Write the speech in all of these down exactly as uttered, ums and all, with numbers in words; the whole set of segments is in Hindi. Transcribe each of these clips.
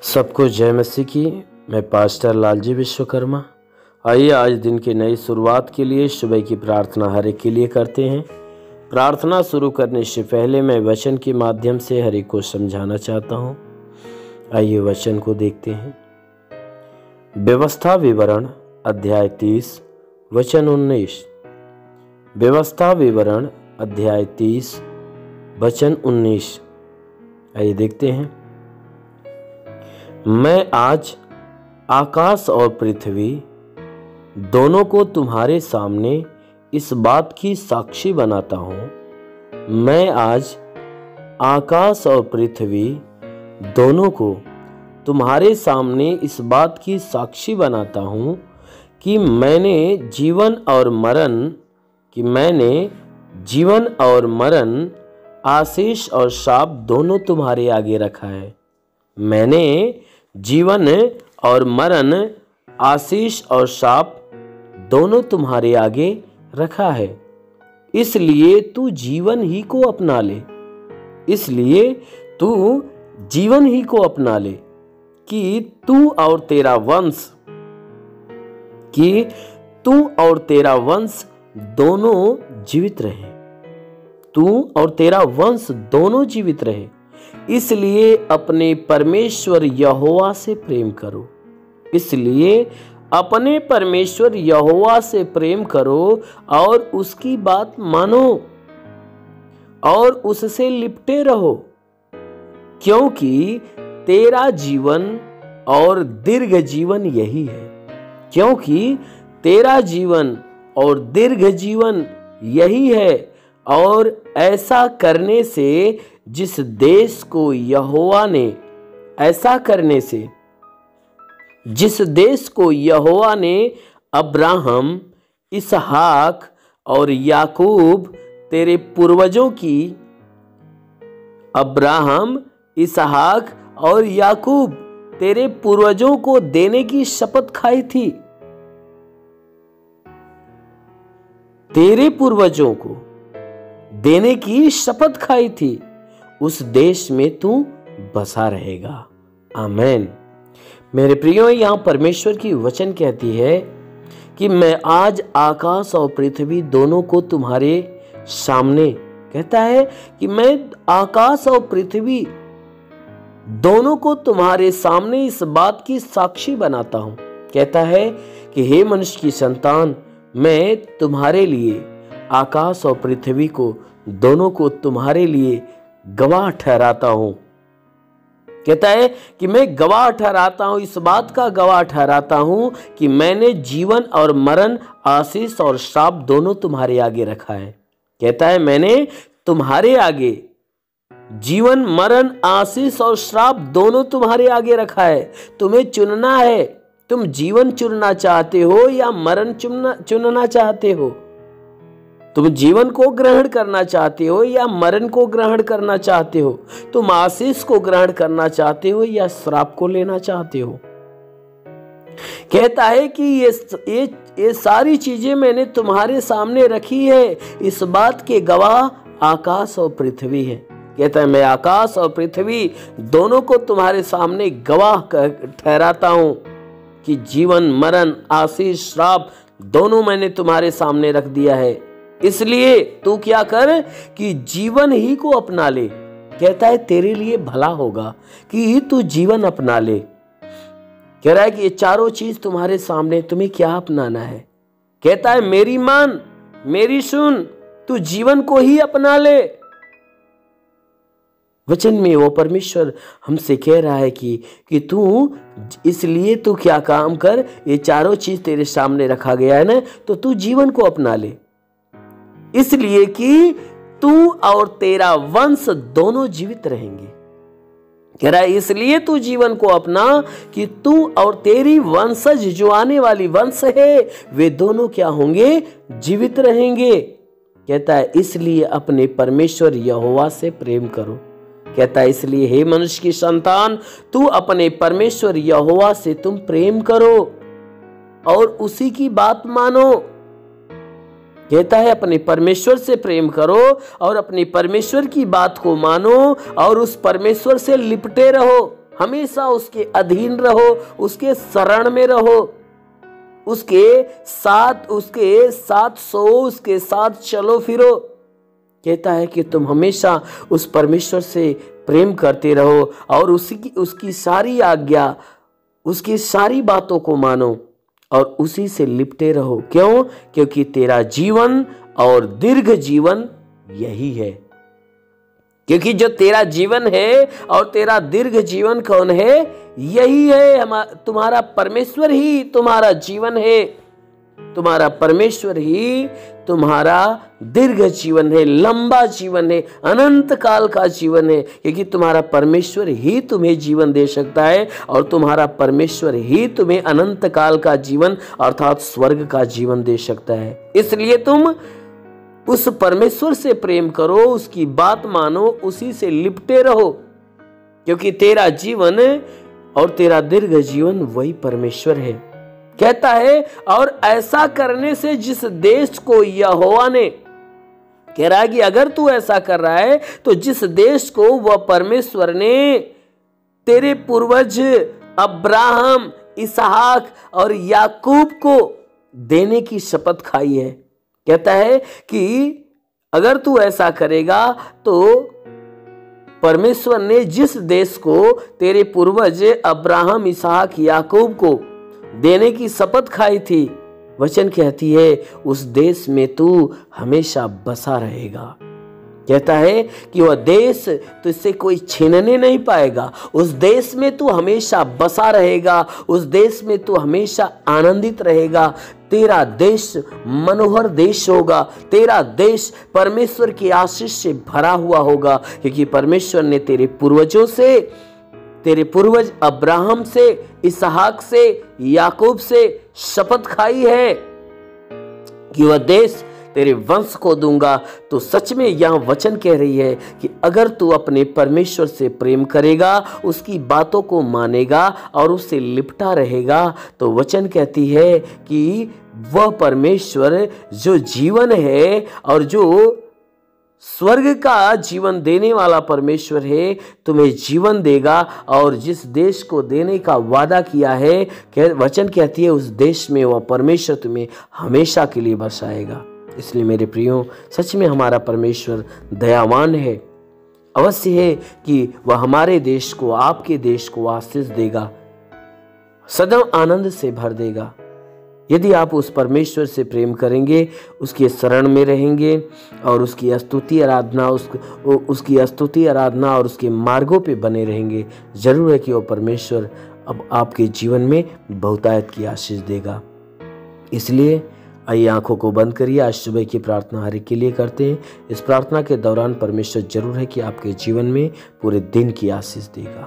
सबको जय मसीह की। मैं पास्टर लालजी विश्वकर्मा। आइए आज दिन की नई शुरुआत के लिए सुबह की प्रार्थना हर एक के लिए करते हैं। प्रार्थना शुरू करने से पहले मैं वचन के माध्यम से हर एक को समझाना चाहता हूँ। आइए वचन को देखते हैं। व्यवस्था विवरण अध्याय तीस वचन उन्नीस। व्यवस्था विवरण अध्याय तीस वचन उन्नीस। आइए देखते हैं। मैं आज आकाश और पृथ्वी दोनों को तुम्हारे सामने इस बात की साक्षी बनाता हूँ। मैं आज आकाश और पृथ्वी दोनों को तुम्हारे सामने इस बात की साक्षी बनाता हूँ कि मैंने जीवन और मरण कि मैंने जीवन और मरण आशीष और शाप दोनों तुम्हारे आगे रखा है। मैंने जीवन और मरण आशीष और शाप दोनों तुम्हारे आगे रखा है। इसलिए तू जीवन ही को अपना ले इसलिए तू जीवन ही को अपना ले कि तू और तेरा वंश कि तू और तेरा वंश दोनों जीवित रहे तू और तेरा वंश दोनों जीवित रहे। इसलिए अपने परमेश्वर यहोवा से प्रेम करो इसलिए अपने परमेश्वर यहोवा से प्रेम करो और उसकी बात मानो और उससे लिपटे रहो, क्योंकि तेरा जीवन और दीर्घ जीवन यही है क्योंकि तेरा जीवन और दीर्घ जीवन यही है और ऐसा करने से जिस देश को यहोवा ने ऐसा करने से जिस देश को यहोवा ने अब्राहम, इसहाक और याकूब तेरे पूर्वजों की अब्राहम, इसहाक और याकूब तेरे पूर्वजों को देने की शपथ खाई थी। तेरे पूर्वजों को देने की शपथ खाई थी, उस देश में तू बसा रहेगा। आमीन। मेरे प्रियो, यहां परमेश्वर की वचन कहती है कि मैं आज आकाश और पृथ्वी दोनों को तुम्हारे सामने कहता है कि मैं आकाश और पृथ्वी दोनों को तुम्हारे सामने इस बात की साक्षी बनाता हूं। कहता है कि हे मनुष्य की संतान, मैं तुम्हारे लिए आकाश और पृथ्वी को दोनों को तुम्हारे लिए गवाह ठहराता हूं। कहता है कि मैं गवाह ठहराता हूं, इस बात का गवाह ठहराता हूं कि मैंने जीवन और मरण, आशीष और श्राप दोनों तुम्हारे आगे रखा है। कहता है मैंने तुम्हारे आगे जीवन, मरण, आशीष और श्राप दोनों तुम्हारे आगे रखा है। तुम्हें चुनना है, तुम जीवन चुनना चाहते हो या मरण चुनना चुनना चाहते हो। तुम जीवन को ग्रहण करना चाहते हो या मरण को ग्रहण करना चाहते हो। तुम आशीष को ग्रहण करना चाहते हो या श्राप को लेना चाहते हो। कहता है कि ये ये ये सारी चीजें मैंने तुम्हारे सामने रखी है, इस बात के गवाह आकाश और पृथ्वी है। कहता है मैं आकाश और पृथ्वी दोनों को तुम्हारे सामने गवाह ठहराता हूं कि जीवन, मरण, आशीष, श्राप दोनों मैंने तुम्हारे सामने रख दिया है। इसलिए तू क्या कर कि जीवन ही को अपना ले। कहता है तेरे लिए भला होगा कि तू जीवन अपना ले। कह रहा है कि ये चारों चीज तुम्हारे सामने, तुम्हें क्या अपनाना है। कहता है मेरी मान, मेरी सुन, तू जीवन को ही अपना ले। वचन में वो परमेश्वर हमसे कह रहा है कि कि तू इसलिए तू क्या काम कर, ये चारों चीज तेरे सामने रखा गया है ना, तो तू जीवन को अपना ले। इसलिए कि तू और तेरा वंश दोनों जीवित रहेंगे। कह रहा है इसलिए तू जीवन को अपना कि तू और तेरी वंशज जो आने वाली वंश है वे दोनों क्या होंगे, जीवित रहेंगे। कहता है इसलिए अपने परमेश्वर यहोवा से प्रेम करो। कहता है इसलिए हे मनुष्य की संतान, तू अपने परमेश्वर यहोवा से तुम प्रेम करो और उसी की बात मानो। कहता है अपने परमेश्वर से प्रेम करो और अपने परमेश्वर की बात को मानो और उस परमेश्वर से लिपटे रहो। हमेशा उसके अधीन रहो, उसके शरण में रहो, उसके साथ उसके साथ सो, उसके साथ चलो फिरो। कहता है कि तुम हमेशा उस परमेश्वर से प्रेम करते रहो और उसी की उसकी सारी आज्ञा, उसकी सारी बातों को मानो और उसी से लिपटे रहो। क्यों? क्योंकि तेरा जीवन और दीर्घ जीवन यही है। क्योंकि जो तेरा जीवन है और तेरा दीर्घ जीवन कौन है? यही है, हम तुम्हारा परमेश्वर ही तुम्हारा जीवन है, तुम्हारा परमेश्वर ही तुम्हारा दीर्घ जीवन है, लंबा जीवन है, अनंत काल का जीवन है। क्योंकि तुम्हारा परमेश्वर ही तुम्हें जीवन दे सकता है और तुम्हारा परमेश्वर ही तुम्हें अनंत काल का जीवन अर्थात स्वर्ग का जीवन दे सकता है। इसलिए तुम उस परमेश्वर से प्रेम करो, उसकी बात मानो, उसी से लिपटे रहो, क्योंकि तेरा जीवन और तेरा दीर्घ जीवन वही परमेश्वर है। कहता है और ऐसा करने से जिस देश को यहोवा ने, कह रहा है कि अगर तू ऐसा कर रहा है तो जिस देश को वह परमेश्वर ने तेरे पूर्वज अब्राहम, इसहाक और याकूब को देने की शपथ खाई है। कहता है कि अगर तू ऐसा करेगा तो परमेश्वर ने जिस देश को तेरे पूर्वज अब्राहम, इसहाक, याकूब को देने की शपथ खाई थी, वचन कहती है उस देश में तू हमेशा बसा रहेगा। कहता है कि वह देश तुझसे कोई छीनने नहीं पाएगा, उस देश में तू हमेशा बसा रहेगा, उस देश में तू हमेशा आनंदित रहेगा। तेरा देश मनोहर देश होगा, तेरा देश परमेश्वर की आशीष से भरा हुआ होगा, क्योंकि परमेश्वर ने तेरे पूर्वजों से, तेरे पूर्वज अब्राहम से, इसहाक से, याकूब से शपथ खाई है कि वह देश तेरे वंश को दूंगा। तो सच में यह वचन कह रही है कि अगर तू अपने परमेश्वर से प्रेम करेगा, उसकी बातों को मानेगा और उससे लिपटा रहेगा, तो वचन कहती है कि वह परमेश्वर जो जीवन है और जो स्वर्ग का जीवन देने वाला परमेश्वर है, तुम्हें जीवन देगा और जिस देश को देने का वादा किया है, वचन कहती है उस देश में वह परमेश्वर तुम्हें हमेशा के लिए बसाएगा। इसलिए मेरे प्रियो, सच में हमारा परमेश्वर दयावान है। अवश्य है कि वह हमारे देश को, आपके देश को आशीष देगा, सदैव आनंद से भर देगा। यदि आप उस परमेश्वर से प्रेम करेंगे, उसके शरण में रहेंगे और उसकी स्तुति आराधना उस, उसकी स्तुति आराधना और उसके मार्गों पे बने रहेंगे, जरूर है कि वो परमेश्वर अब आपके जीवन में बहुतायत की आशीष देगा। इसलिए आइए आंखों को बंद करिए, आज सुबह की प्रार्थना हर एक के लिए करते हैं। इस प्रार्थना के दौरान परमेश्वर जरूर है कि आपके जीवन में पूरे दिन की आशीष देगा।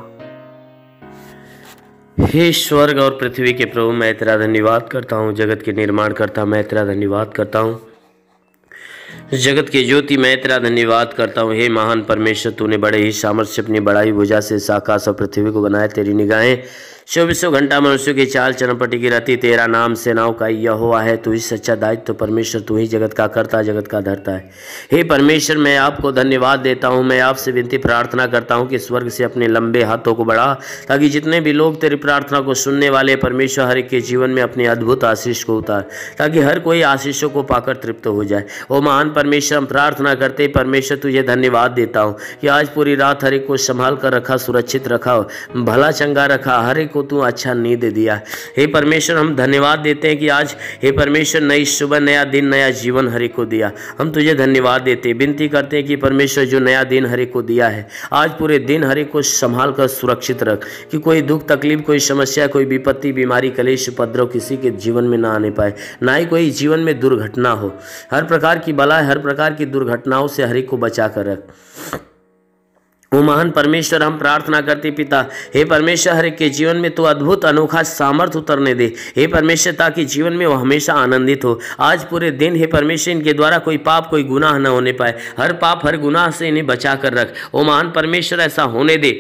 हे स्वर्ग और पृथ्वी के प्रभु, मैं तेरा धन्यवाद करता हूँ। जगत के निर्माण करता मैं तेरा धन्यवाद करता हूँ। जगत की ज्योति मैं तेरा धन्यवाद करता हूँ। हे महान परमेश्वर, तूने बड़े ही सामर्थ्य अपनी बड़ाई भुजा से इस आकाश और पृथ्वी को बनाया। तेरी निगाहें चौबीसों घंटा मनुष्यों की चाल चरमपटी की रहती। तेरा नाम सेनाओं का यहोवा है। तू ही सच्चा दायित्व तो परमेश्वर, तू ही जगत का करता, जगत का धरता है। हे परमेश्वर, मैं आपको धन्यवाद देता हूँ। मैं आपसे विनती प्रार्थना करता हूँ कि स्वर्ग से अपने लंबे हाथों को बढ़ा, ताकि जितने भी लोग तेरी प्रार्थना को सुनने वाले परमेश्वर, हर एक के जीवन में अपनी अद्भुत आशीष को उतार, ताकि हर कोई आशीषों को पाकर तृप्त हो जाए। ओ महान परमेश्वर, हम प्रार्थना करते परमेश्वर तुझे धन्यवाद देता हूँ कि आज पूरी रात हर एक को संभाल कर रखा, सुरक्षित रखा, भला चंगा रखा, हर एक को तू अच्छा नींद दिया। हे परमेश्वर, हम धन्यवाद देते हैं कि आज हे परमेश्वर नई सुबह, नया दिन, नया जीवन हर एक को दिया। हम तुझे धन्यवाद देते, विनती करते हैं कि परमेश्वर जो नया दिन हर एक को दिया है, आज पूरे दिन हर एक को संभाल कर सुरक्षित रख, कि कोई दुख तकलीफ, कोई समस्या, कोई विपत्ति, बीमारी, कलेश, उपद्रव किसी के जीवन में ना आने पाए, ना ही कोई जीवन में दुर्घटना हो। हर प्रकार की बला, हर प्रकार की दुर्घटनाओं से हर एक को बचा कर रख। वो महान परमेश्वर, हम प्रार्थना करते पिता, हे परमेश्वर, हर एक के जीवन में तो अद्भुत अनोखा सामर्थ्य उतरने दे हे परमेश्वर, ताकि जीवन में वो हमेशा आनंदित हो। आज पूरे दिन हे परमेश्वर, इनके द्वारा कोई पाप, कोई गुनाह न होने पाए, हर पाप, हर गुनाह से इन्हें बचा कर रख। ओ महान परमेश्वर, ऐसा होने दे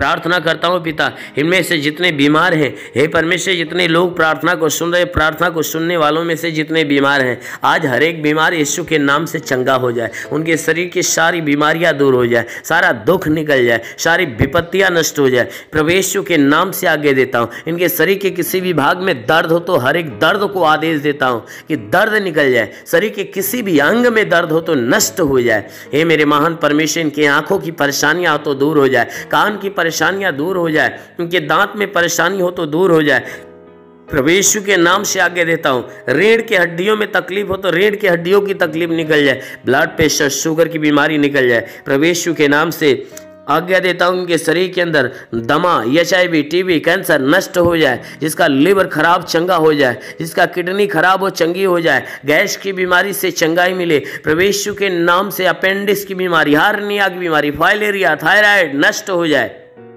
प्रार्थना करता हूँ पिता, इनमें से जितने बीमार हैं, हे परमेश्वर जितने लोग प्रार्थना को सुन रहे, प्रार्थना को सुनने वालों में से जितने बीमार हैं, आज हर एक बीमार यीशु के नाम से चंगा हो जाए, उनके शरीर की सारी बीमारियां दूर हो जाए, सारा दुख निकल जाए, सारी विपत्तियां नष्ट हो जाए। प्रभु यीशु के नाम से आगे देता हूँ, इनके शरीर के किसी भी भाग में दर्द हो तो हर एक दर्द को आदेश देता हूँ कि दर्द निकल जाए, शरीर के किसी भी अंग में दर्द हो तो नष्ट हो जाए। हे मेरे महान परमेश्वर, इनकी आंखों की परेशानियां हो तो दूर हो जाए, कान की परेशानियां दूर हो जाए, उनके दांत में परेशानी हो तो दूर हो जाए। प्रभु यीशु के नाम से आगे देता हूँ, रीढ़ की हड्डियों में तकलीफ हो तो रीढ़ की हड्डियों की तकलीफ निकल जाए, ब्लड प्रेशर शुगर की बीमारी निकल जाए। प्रभु यीशु के नाम से आज्ञा देता हूँ उनके शरीर के अंदर दमा, H I V, TB, cancer नष्ट हो जाए, जिसका लिवर खराब चंगा हो जाए, जिसका किडनी खराब हो चंगी हो जाए, गैस की बीमारी से चंगाई मिले। प्रभु यीशु के नाम से अपेंडिक्स की बीमारी, हार्निया की बीमारी, फाइलेरिया, थायराइड नष्ट हो जाए,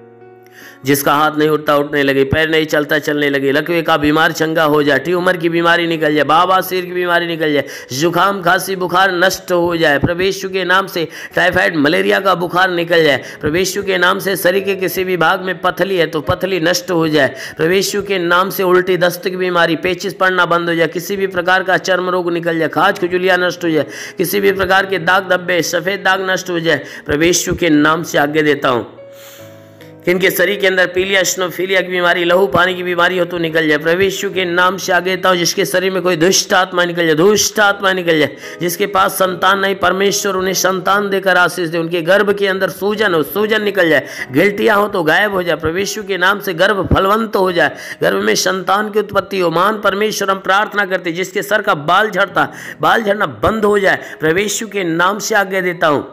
जिसका हाथ नहीं उठता उठने लगे, पैर नहीं चलता चलने लगे, लकवे का बीमार चंगा हो जाए, ट्यूमर की बीमारी निकल जाए, बवासीर की बीमारी निकल जाए, जुकाम खांसी बुखार नष्ट हो जाए। प्रभु यीशु के नाम से टाइफाइड मलेरिया का बुखार निकल जाए। प्रभु यीशु के नाम से शरीर के किसी भी भाग में पथली है तो पथली नष्ट हो जाए। प्रभु यीशु के नाम से उल्टी दस्त की बीमारी, पेचिस पड़ना बंद हो जाए, किसी भी प्रकार का चर्म रोग निकल जाए, खाज खुजलियाँ नष्ट हो जाए, किसी भी प्रकार के दाग धब्बे सफ़ेद दाग नष्ट हो जाए। प्रभु यीशु के नाम से आगे देता हूँ इनके शरीर के अंदर पीलिया, स्नोफीलिया की बीमारी, लहू पानी की बीमारी हो तो निकल जाए। प्रभु यीशु के नाम से आगे देता हूँ जिसके शरीर में कोई दुष्ट आत्मा निकल जाए, दुष्ट आत्मा निकल जाए, जिसके पास संतान नहीं, परमेश्वर उन्हें संतान देकर आशीष दे, उनके गर्भ के अंदर सूजन हो, सूजन निकल जाए, गिल्टियाँ हो तो गायब हो जाए। प्रभु यीशु के नाम से गर्भ फलवंत हो जाए, गर्भ में संतान की उत्पत्ति हो। महान परमेश्वर हम प्रार्थना करते जिसके सर का बाल झड़ता, बाल झड़ना बंद हो जाए। प्रभु यीशु के नाम से आगे देता हूँ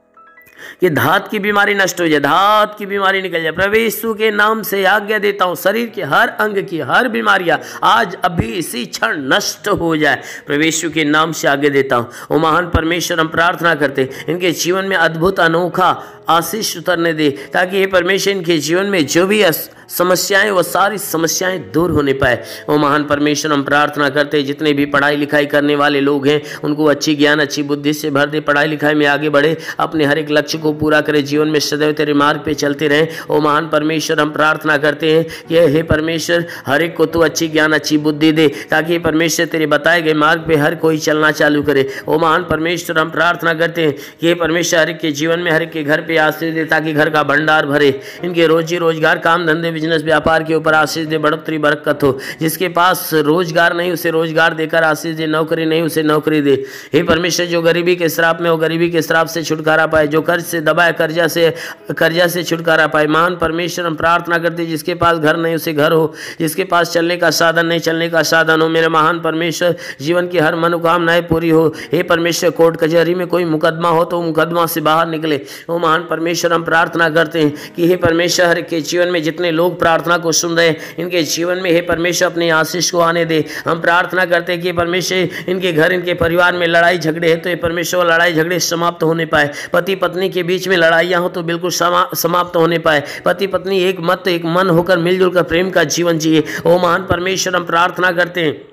कि धात की बीमारी नष्ट हो जाए, धात की बीमारी निकल जाए। प्रभु यीशु के नाम से आज्ञा देता हूँ शरीर के हर अंग की हर बीमारियां आज अभी इसी क्षण नष्ट हो जाए। प्रभु यीशु के नाम से आगे देता हूँ। ओ महान परमेश्वर हम प्रार्थना करते इनके जीवन में अद्भुत अनोखा आशीष उतरने दे, ताकि ये परमेश्वर इनके जीवन में जो भी समस्याएं वो सारी समस्याएं दूर होने पाए। वो महान परमेश्वर हम प्रार्थना करते हैं जितने भी पढ़ाई लिखाई करने वाले लोग हैं उनको अच्छी ज्ञान अच्छी बुद्धि से भर दे, पढ़ाई लिखाई में आगे बढ़े, अपने हर एक लक्ष्य को पूरा करे, जीवन में सदैव तेरे मार्ग पे चलते रहें। ओ महान परमेश्वर हम प्रार्थना करते हैं कि हे परमेश्वर हर एक को तू अच्छी ज्ञान अच्छी बुद्धि दे, ताकि परमेश्वर तेरे बताए गए मार्ग पे हर कोई चलना चालू करे। ओ महान परमेश्वर हम प्रार्थना करते हैं कि हे परमेश्वर हर एक के जीवन में हर एक के घर पे आशीष दे, ताकि घर का भंडार भरे, इनके रोजी रोजगार काम धंधे बिजनेस व्यापार के ऊपर आशीष दे, बढ़ोतरी बरकत हो। जिसके पास रोजगार नहीं उसे रोजगार देकर आशीष दे, नौकरी नहीं उसे नौकरी दे। हे परमेश्वर जो गरीबी के श्राप में हो गरीबी के श्राप से छुटकारा पाए, जो कर्ज से दबाए कर्जा से कर्जा से छुटकारा पाए। महान परमेश्वर हम प्रार्थना करते जिसके पास घर नहीं उसे घर हो, जिसके पास चलने का साधन नहीं चलने का साधन हो। मेरे महान परमेश्वर जीवन की हर मनोकामनाएं पूरी हो। हे परमेश्वर कोर्ट कचहरी में कोई मुकदमा हो तो मुकदमा से बाहर निकले। वो महान परमेश्वर हम प्रार्थना करते हैं कि हे परमेश्वर हर के जीवन में जितने लोग प्रार्थना को सुन रहे हैं इनके जीवन में हे परमेश्वर अपनी आशीष को आने दे। हम प्रार्थना करते हैं कि परमेश्वर इनके घर इनके परिवार में लड़ाई झगड़े है तो ये परमेश्वर लड़ाई झगड़े समाप्त होने पाए। पति पत्नी के बीच में लड़ाइयाँ हो तो बिल्कुल समा, समाप्त होने पाए। पति पत्नी एक मत एक मन होकर मिलजुल कर प्रेम का जीवन जिए। ओ महान परमेश्वर हम प्रार्थना करते हैं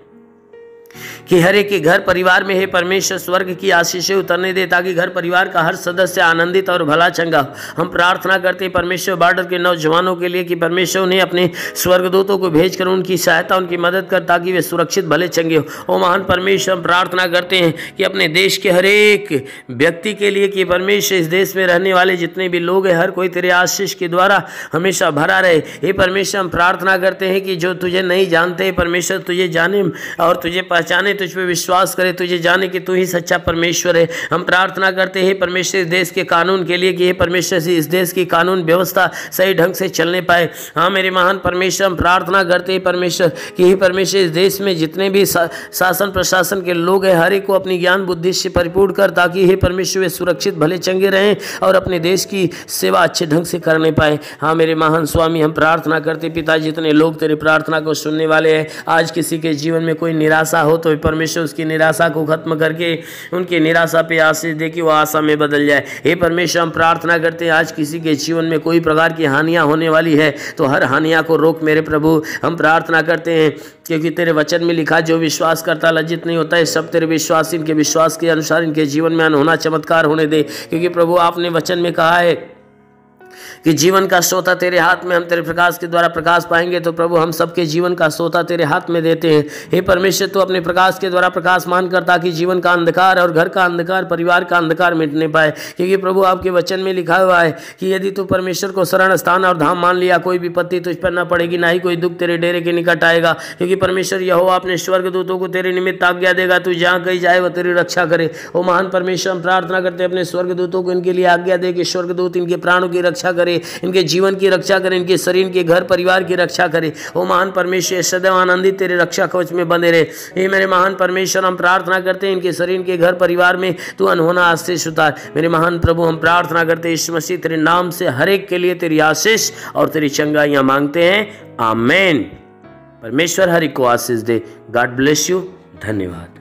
कि हर एक के घर परिवार में हे परमेश्वर स्वर्ग की आशीषें उतरने दे, ताकि घर परिवार का हर सदस्य आनंदित और भला चंगा हो। हम प्रार्थना करते हैं परमेश्वर बॉर्डर के नौजवानों के लिए कि परमेश्वर उन्हें अपने स्वर्गदूतों को भेजकर उनकी सहायता उनकी मदद कर, ताकि वे सुरक्षित भले चंगे हो। ओ महान परमेश्वर हम प्रार्थना करते हैं कि अपने देश के हर एक व्यक्ति के लिए कि परमेश्वर इस देश में रहने वाले जितने भी लोग हैं हर कोई तेरे आशीष के द्वारा हमेशा भरा रहे। हे परमेश्वर हम प्रार्थना करते हैं कि जो तुझे नहीं जानते परमेश्वर तुझे जाने और तुझे पहचाने, तुझ पे विश्वास करे, तुझे जाने कि तू ही सच्चा परमेश्वर है। हम प्रार्थना करते हैं परमेश्वर इस देश के कानून के लिए कि हे परमेश्वर से इस देश की कानून व्यवस्था सही ढंग से चलने पाए। हाँ मेरे महान परमेश्वर हम प्रार्थना करते हैं परमेश्वर कि हे परमेश्वर इस देश में जितने भी शासन प्रशासन के लोग हैं हर एक को अपनी ज्ञान बुद्धि से परिपूर्ण कर, ताकि हे परमेश्वर वे सुरक्षित भले चंगे रहें और अपने देश की सेवा अच्छे ढंग से करने पाए। हाँ मेरे महान स्वामी हम प्रार्थना करते पिता जितने लोग तेरी प्रार्थना को सुनने वाले हैं, आज किसी के जीवन में कोई निराशा हो तो परमेश्वर उसकी निराशा को खत्म करके उनकी निराशा पे आशीष दे कि वो आशा में बदल जाए। हे परमेश्वर हम प्रार्थना करते हैं आज किसी के जीवन में कोई प्रकार की हानियां होने वाली है तो हर हानियां को रोक मेरे प्रभु। हम प्रार्थना करते हैं क्योंकि तेरे वचन में लिखा जो विश्वास करता लज्जित नहीं होता है, सब तेरे विश्वास इनके विश्वास के अनुसार इनके जीवन में अनहोना चमत्कार होने दे। क्योंकि प्रभु आपने वचन में कहा है कि जीवन का सोता तेरे हाथ में, हम तेरे प्रकाश के द्वारा प्रकाश पाएंगे। तो प्रभु हम सबके जीवन का सोता तेरे हाथ में देते हैं। हे परमेश्वर, तो अपने प्रकाश के द्वारा प्रकाशमान कर, ताकि जीवन का अंधकार और घर का अंधकार, परिवार का अंधकार मिटने पाए। क्योंकि प्रभु आपके वचन में लिखा हुआ है कि यदि तू परमेश्वर को शरण स्थान और धाम मान लिया, कोई विपत्ति तुझ पर न पड़ेगी, ना ही कोई दुख तेरे डेरे के निकट आएगा। क्योंकि परमेश्वर यहोवा अपने स्वर्गदूतों को तेरे निमित्त आज्ञा देगा, तू जहाँ कहीं जाए वह तेरी रक्षा करे। ओ महान परमेश्वर, हम प्रार्थना करते हैं अपने स्वर्गदूतों को इनके लिए आज्ञा दे कि स्वर्गदूत इनके प्राणों की रक्षा करे, इनके जीवन की रक्षा करे, इनके शरीर के घर परिवार की रक्षा करे। ओ महान परमेश्वर, सदैव आनंदित तेरे रक्षा कवच में बंधे रहे। हे मेरे महान परमेश्वर, हम प्रार्थना करते हैं इनके शरीर के घर परिवार में तू अनहोना आशीष उतार। मेरे महान प्रभु, हम प्रार्थना करते हैं यीशु मसीह तेरे नाम से हर एक के लिए तेरी आशीष और तेरी चंगाइयाँ मांगते हैं। आमीन। परमेश्वर हर एक को आशीष दे। God bless you. धन्यवाद।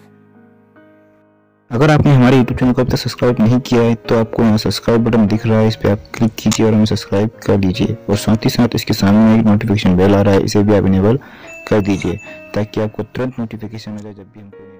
अगर आपने हमारे यूट्यूब चैनल को अब तक सब्सक्राइब नहीं किया है तो आपको यहाँ सब्सक्राइब बटन दिख रहा है, इस पर आप क्लिक कीजिए और हमें सब्सक्राइब कर लीजिए। और साथ ही साथ इसके सामने एक नोटिफिकेशन बेल आ रहा है, इसे भी आप इनेबल कर दीजिए ताकि आपको तुरंत नोटिफिकेशन मिले जब भी हम